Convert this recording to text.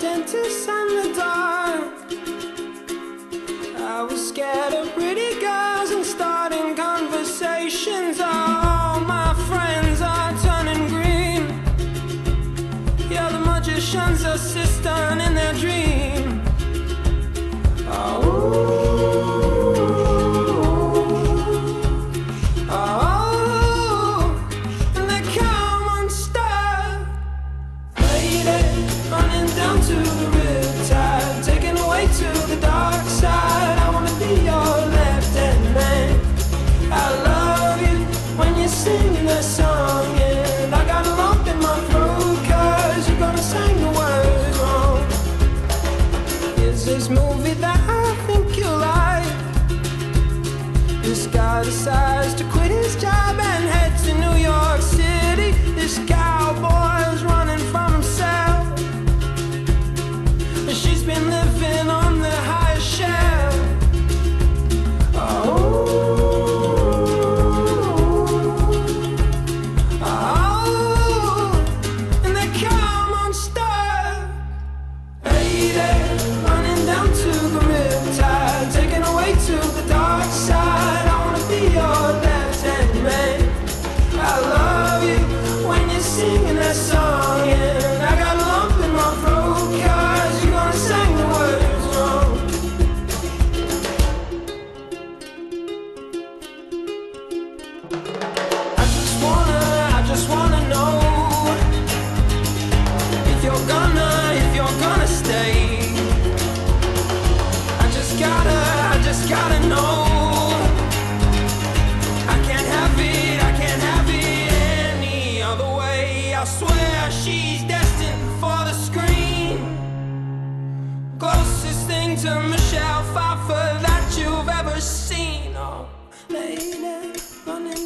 dentist and the dark. I was scared of pretty girls and starting conversations. All my friends are turning green. Yeah, the magician's assistant in their dream. To the riptide, taken away to the dark side. I wanna be your left-hand man. I love you when you sing the song, and I got a lump in my throat 'cause you're gonna sing the words wrong. Is this movie that I think you like? This guy decides to quit his job and head to New York City. This cowboy's running from himself. She's been living on the highest shelf. And they come unstuck. Lady, running down to the riptide, taken away to the dark side. I wanna be your left-hand man. I love you when you're singing that song, and I got a lump in my throat 'cause you're gonna sing the words wrong. I just wanna know if you're gonna stay. I just gotta know. I can't have it any other way. I swear she's destined for the screen. Closest thing to Michelle Pfeiffer that you've ever seen. Oh, lady, running